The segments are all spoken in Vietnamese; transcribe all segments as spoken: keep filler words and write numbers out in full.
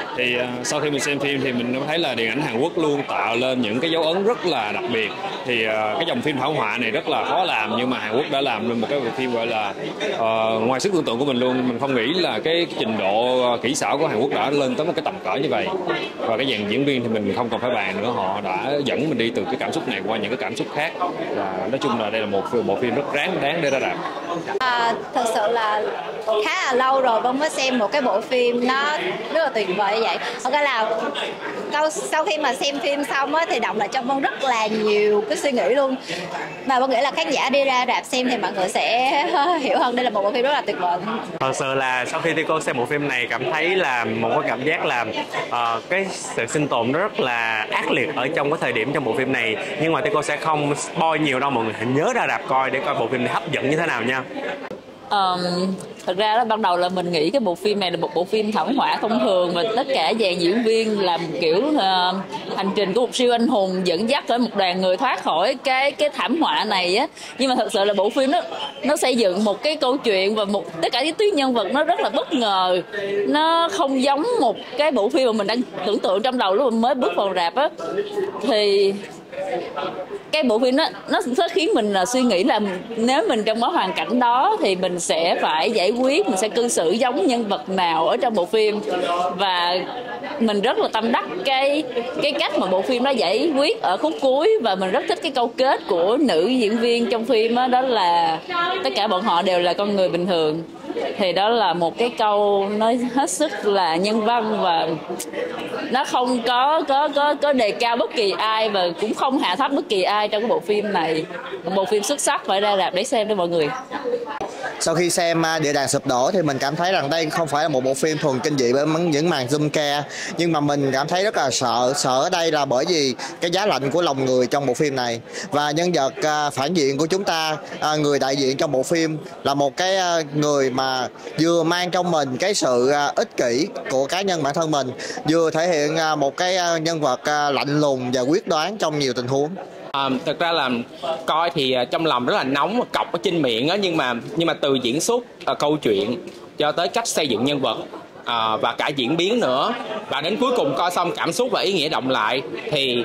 Thì uh, sau khi mình xem phim thì mình thấy là điện ảnh Hàn Quốc luôn tạo lên những cái dấu ấn rất là đặc biệt. Thì uh, cái dòng phim thảm họa này rất là khó làm, nhưng mà Hàn Quốc đã làm nên một cái bộ phim gọi là uh, ngoài sức tưởng tượng của mình luôn. Mình không nghĩ là cái trình độ uh, kỹ xảo của Hàn Quốc đã lên tới một cái tầm cỡ như vậy. Và cái dàn diễn viên thì mình không cần phải bàn nữa, họ đã dẫn mình đi từ cái cảm xúc này qua những cái cảm xúc khác. Và nói chung là đây là một bộ phim rất đáng đáng để ra rạp. À, thật sự là khá là lâu rồi Vân mới xem một cái bộ phim nó rất là tuyệt vời như vậy. Thật ra là sau khi mà xem phim xong á, thì động lại trong Vân rất là nhiều cái suy nghĩ luôn. Mà Vân nghĩ là khán giả đi ra rạp xem thì mọi người sẽ hiểu hơn đây là một bộ phim rất là tuyệt vời. Thật sự là sau khi Tico xem bộ phim này cảm thấy là một cái cảm giác là uh, cái sự sinh tồn nó rất là ác liệt ở trong cái thời điểm trong bộ phim này. Nhưng mà Tico sẽ không spoil nhiều đâu, mọi người hãy nhớ ra rạp coi để coi bộ phim này hấp dẫn như thế nào nha. Um, thật ra là ban đầu là mình nghĩ cái bộ phim này là một bộ phim thảm họa thông thường, và tất cả dàn diễn viên làm kiểu uh, hành trình của một siêu anh hùng dẫn dắt tới một đoàn người thoát khỏi cái cái thảm họa này á. Nhưng mà thật sự là bộ phim nó nó xây dựng một cái câu chuyện và một tất cả những tuyến nhân vật nó rất là bất ngờ, nó không giống một cái bộ phim mà mình đang tưởng tượng trong đầu lúc mình mới bước vào rạp á. Thì cái bộ phim nó nó sẽ khiến mình là suy nghĩ là nếu mình trong cái hoàn cảnh đó thì mình sẽ phải giải quyết, mình sẽ cư xử giống nhân vật nào ở trong bộ phim. Và mình rất là tâm đắc cái cái cách mà bộ phim nó giải quyết ở khúc cuối, và mình rất thích cái câu kết của nữ diễn viên trong phim đó, đó là tất cả bọn họ đều là con người bình thường. Thì đó là một cái câu nói hết sức là nhân văn, và nó không có có có có đề cao bất kỳ ai và cũng không hạ thấp bất kỳ ai trong cái bộ phim này. Một bộ phim xuất sắc, phải ra rạp để xem đó mọi người. Sau khi xem Địa Đàng Sụp Đổ thì mình cảm thấy rằng đây không phải là một bộ phim thuần kinh dị bởi những màn zoom ca, nhưng mà mình cảm thấy rất là sợ. Sợ ở đây là bởi vì cái giá lạnh của lòng người trong bộ phim này, và nhân vật phản diện của chúng ta, người đại diện trong bộ phim là một cái người mà vừa mang trong mình cái sự ích kỷ của cá nhân bản thân mình, vừa thể hiện một cái nhân vật lạnh lùng và quyết đoán trong nhiều tình huống. À, thật ra là coi thì trong lòng rất là nóng, cọc ở trên miệng á, nhưng mà nhưng mà từ diễn xuất, à, câu chuyện cho tới cách xây dựng nhân vật, à, và cả diễn biến nữa, và đến cuối cùng coi xong cảm xúc và ý nghĩa động lại thì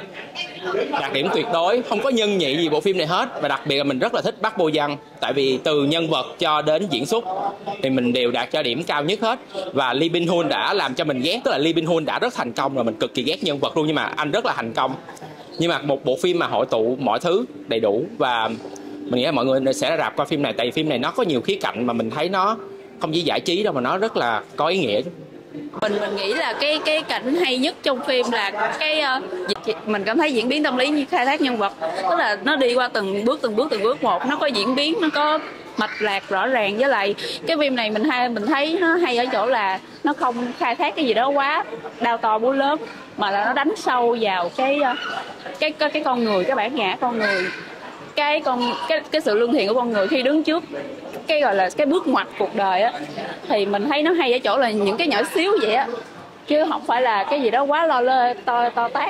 đạt điểm tuyệt đối, không có nhân nhị gì bộ phim này hết. Và đặc biệt là mình rất là thích Park Bo Young, tại vì từ nhân vật cho đến diễn xuất thì mình đều đạt cho điểm cao nhất hết. Và Lee Bin Hun đã làm cho mình ghét, tức là Lee Bin Hun đã rất thành công rồi, mình cực kỳ ghét nhân vật luôn, nhưng mà anh rất là thành công. Nhưng mà một bộ phim mà hội tụ mọi thứ đầy đủ, và mình nghĩ là mọi người sẽ rạp coi phim này, tại vì phim này nó có nhiều khía cạnh mà mình thấy nó không chỉ giải trí đâu mà nó rất là có ý nghĩa. Mình mình nghĩ là cái cái cảnh hay nhất trong phim là cái uh, mình cảm thấy diễn biến tâm lý như khai thác nhân vật, tức là nó đi qua từng bước từng bước từng bước một, nó có diễn biến, nó có mạch lạc rõ ràng. Với lại cái phim này mình hay mình thấy nó hay ở chỗ là nó không khai thác cái gì đó quá đao to búa lớn, mà là nó đánh sâu vào cái cái cái, cái con người, cái bản ngã con người, cái con cái cái sự lương thiện của con người khi đứng trước cái gọi là cái bước ngoặt cuộc đời á. Thì mình thấy nó hay ở chỗ là những cái nhỏ xíu vậy á, chứ không phải là cái gì đó quá lo lơ to to tát.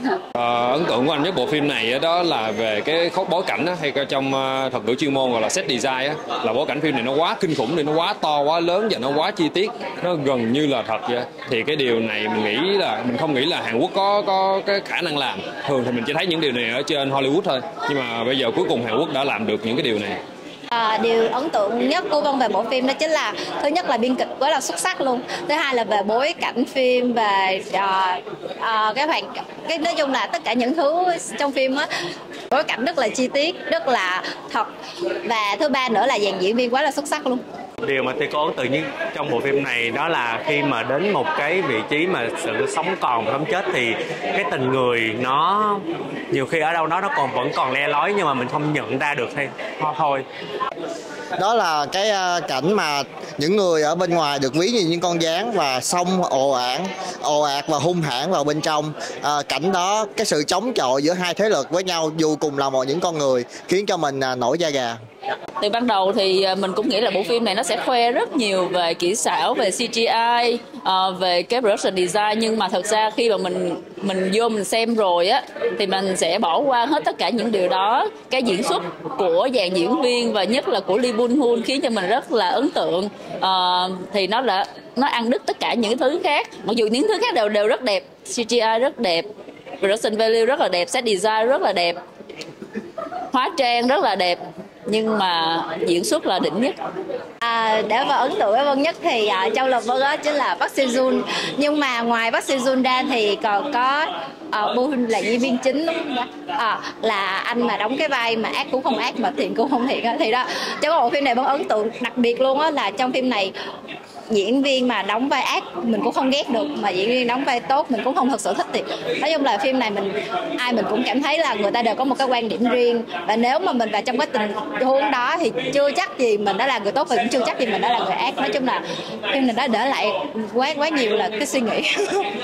À, ấn tượng của anh với bộ phim này đó là về cái khúc bối cảnh đó, hay trong thuật ngữ chuyên môn gọi là set design á, là bối cảnh phim này nó quá kinh khủng, thì nó quá to quá lớn và nó quá chi tiết, nó gần như là thật vậy. Thì cái điều này mình nghĩ là mình không nghĩ là Hàn Quốc có có cái khả năng làm. Thường thì mình chỉ thấy những điều này ở trên Hollywood thôi, nhưng mà bây giờ cuối cùng Hàn Quốc đã làm được những cái điều này. À, điều ấn tượng nhất của Vân về bộ phim đó chính là thứ nhất là biên kịch quá là xuất sắc luôn, thứ hai là về bối cảnh phim, về uh, uh, cái hoàn cái nói chung là tất cả những thứ trong phim á, bối cảnh rất là chi tiết, rất là thật, và thứ ba nữa là dàn diễn viên quá là xuất sắc luôn. Điều mà tôi có ấn tượng nhất trong bộ phim này đó là khi mà đến một cái vị trí mà sự sống còn và sống chết thì cái tình người nó nhiều khi ở đâu đó nó còn vẫn còn le lói, nhưng mà mình không nhận ra được hay thôi. Đó là cái cảnh mà những người ở bên ngoài được ví như những con gián và xông ồ ạt, ồ ạt và hung hãn vào bên trong. À, cảnh đó, cái sự chống chọi giữa hai thế lực với nhau dù cùng là một những con người khiến cho mình nổi da gà. Từ ban đầu thì mình cũng nghĩ là bộ phim này nó sẽ khoe rất nhiều về kỹ xảo, về xê giê i, uh, về cái production design, nhưng mà thật ra khi mà mình mình vô mình xem rồi á thì mình sẽ bỏ qua hết tất cả những điều đó. Cái diễn xuất của dàn diễn viên và nhất là của Lee Byung-hun khiến cho mình rất là ấn tượng. Uh, thì nó đã nó ăn đứt tất cả những thứ khác, mặc dù những thứ khác đều đều rất đẹp, xê giê i rất đẹp, production value rất là đẹp, set design rất là đẹp, hóa trang rất là đẹp, nhưng mà diễn xuất là đỉnh nhất. À, để mà ấn tượng với Vân nhất thì uh, trong lòng Vân đó chính là Park Seo Joon, nhưng mà ngoài Park Seo Joon ra thì còn có uh, Boon là diễn viên chính, đúng không? À, là anh mà đóng cái vai mà ác cũng không ác mà thiện cũng không thiện á. Thì đó, trong bộ phim này Vân ấn tượng đặc biệt luôn á, là trong phim này diễn viên mà đóng vai ác mình cũng không ghét được, mà diễn viên đóng vai tốt mình cũng không thật sự thích. Thì nói chung là phim này mình ai mình cũng cảm thấy là người ta đều có một cái quan điểm riêng, và nếu mà mình vào trong cái tình huống đó thì chưa chắc gì mình đã là người tốt và cũng chưa chắc gì mình đã là người ác. Nói chung là phim này đã để lại quá quá nhiều là cái suy nghĩ.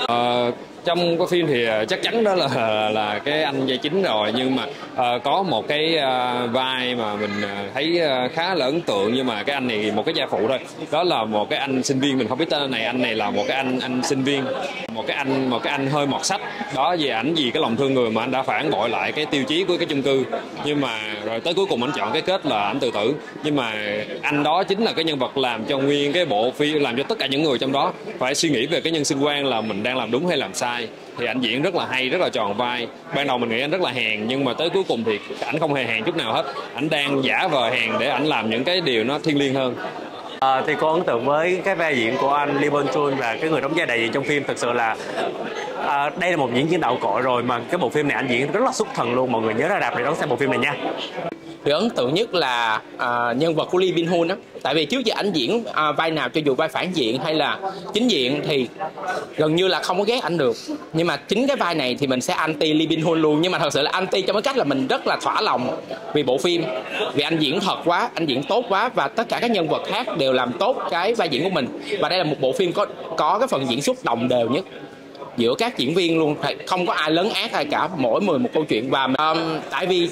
Ờ, trong cái phim thì chắc chắn đó là là cái anh vai chính rồi, nhưng mà uh, có một cái uh, vai mà mình thấy uh, khá là ấn tượng, nhưng mà cái anh này một cái vai phụ thôi. Đó là một cái anh sinh viên, mình không biết tên này. Anh này là một cái anh anh sinh viên, một cái anh một cái anh hơi mọt sách đó. Về ảnh vì cái lòng thương người mà anh đã phản bội lại cái tiêu chí của cái chung cư, nhưng mà rồi tới cuối cùng anh chọn cái kết là ảnh tự tử. Nhưng mà anh đó chính là cái nhân vật làm cho nguyên cái bộ phim, làm cho tất cả những người trong đó phải suy nghĩ về cái nhân sinh quan là mình đang làm đúng hay làm sai. Thì anh diễn rất là hay, rất là tròn vai. Ban đầu mình nghĩ anh rất là hèn, nhưng mà tới cuối cùng thì ảnh không hề hèn chút nào hết. Ảnh đang giả vờ hèn để ảnh làm những cái điều nó thiêng liêng hơn. À, thì cô ấn tượng với cái vai diễn của anh Lee Byung-hun và cái người đóng vai đại diện trong phim. Thực sự là à, đây là một diễn viên đạo cội rồi, mà cái bộ phim này anh diễn rất là xuất thần luôn. Mọi người nhớ ra rạp để đón xem bộ phim này nha. Thì ấn tượng nhất là à, nhân vật của Lee Byung-hun á, tại vì trước giờ ảnh diễn à, vai nào, cho dù vai phản diện hay là chính diện thì gần như là không có ghét ảnh được, nhưng mà chính cái vai này thì mình sẽ anti Lee Byung-hun luôn. Nhưng mà thật sự là anti trong cái cách là mình rất là thỏa lòng vì bộ phim, vì anh diễn thật quá, anh diễn tốt quá, và tất cả các nhân vật khác đều làm tốt cái vai diễn của mình. Và đây là một bộ phim có có cái phần diễn xuất đồng đều nhất giữa các diễn viên luôn, không có ai lấn át ai cả, mỗi người một câu chuyện. Và um, tại vì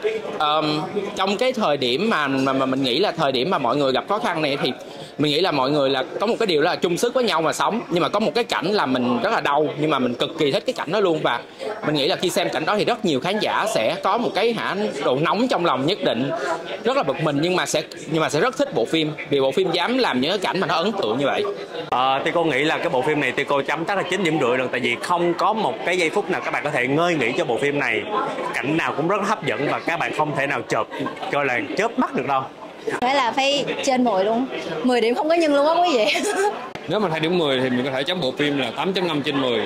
um, trong cái thời điểm mà, mà mà mình nghĩ là thời điểm mà mọi người gặp khó khăn này thì mình nghĩ là mọi người là có một cái điều là chung sức với nhau mà sống. Nhưng mà có một cái cảnh là mình rất là đau, nhưng mà mình cực kỳ thích cái cảnh đó luôn. Và mình nghĩ là khi xem cảnh đó thì rất nhiều khán giả sẽ có một cái hả độ nóng trong lòng nhất định, rất là bực mình, nhưng mà sẽ nhưng mà sẽ rất thích bộ phim vì bộ phim dám làm những cái cảnh mà nó ấn tượng như vậy. À, thì cô nghĩ là cái bộ phim này thì cô chấm chắc là chín điểm rưỡi rồi, tại vì không có một cái giây phút nào các bạn có thể ngơi nghỉ cho bộ phim này. Cảnh nào cũng rất hấp dẫn và các bạn không thể nào chợp coi là chớp mắt được đâu. Phải là phải trên mười luôn, mười điểm không có nhân luôn á quý vị. Nếu mà hai điểm mười thì mình có thể chấm bộ phim là tám chấm năm trên mười.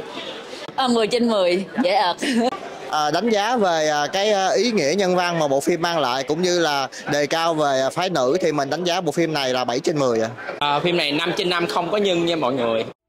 À, mười trên mười, dễ ợt. À, đánh giá về cái ý nghĩa nhân văn mà bộ phim mang lại cũng như là đề cao về phái nữ thì mình đánh giá bộ phim này là bảy trên mười. À, phim này năm trên năm không có nhân nha mọi người.